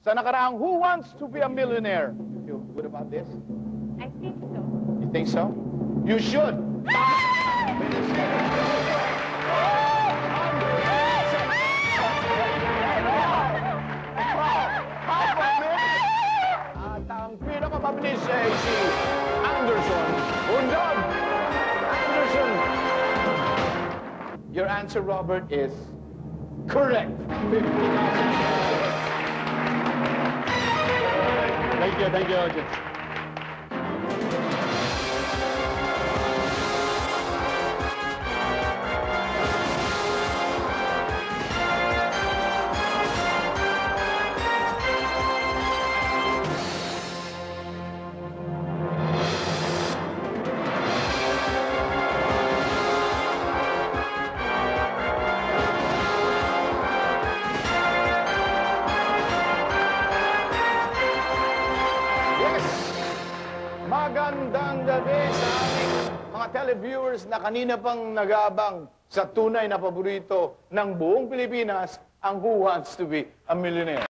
sa nakaraang Who Wants to be a Millionaire. You feel good about this? I think so. You think so? You should. At ang pinakamabilis ay si Anderson. Undog! Anderson! Your answer, Robert, is correct. 50,000. Thank you. Magandang gabi sa aming mga televiewers na kanina pang nag-aabang sa tunay na paborito ng buong Pilipinas, ang Who Wants to be a Millionaire.